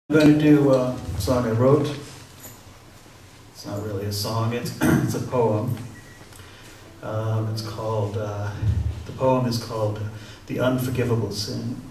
I'm going to do a song I wrote. It's not really a song, it's a poem. The poem is called The Unforgivable Sin.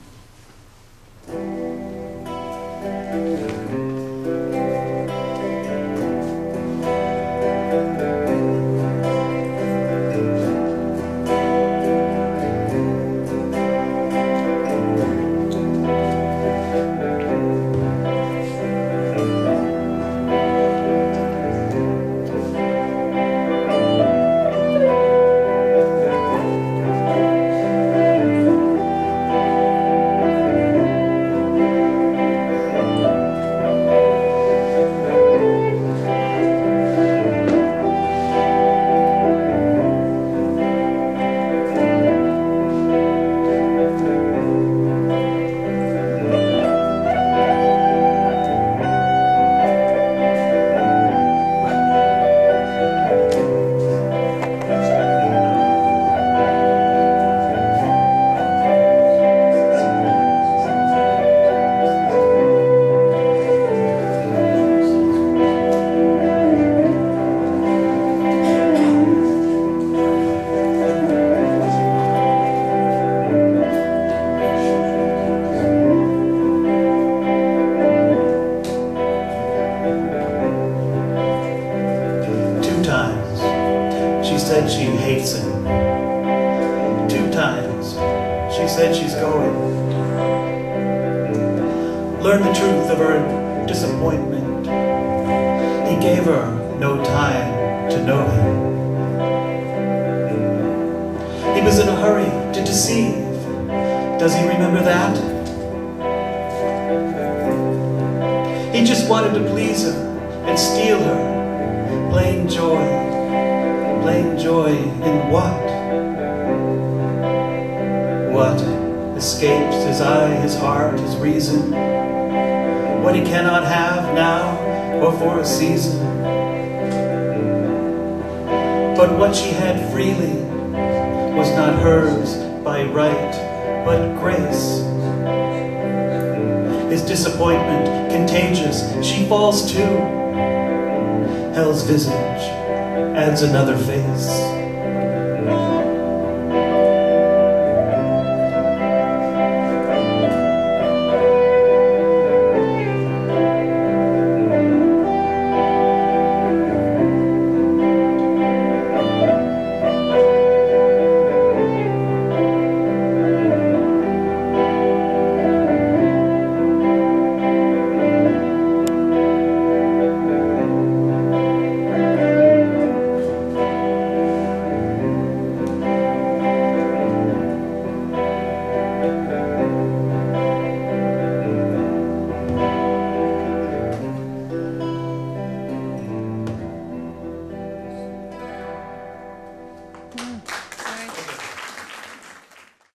She said she hates him. 2 times she said she's going. Learn the truth of her disappointment. He gave her no time to know him. He was in a hurry to deceive. Does he remember that? He just wanted to please her and steal her plain joy. Plain joy in what? What escapes his eye, his heart, his reason? What he cannot have now or for a season? But what she had freely was not hers by right, but grace. His disappointment contagious, she falls too. Hell's visage adds another face.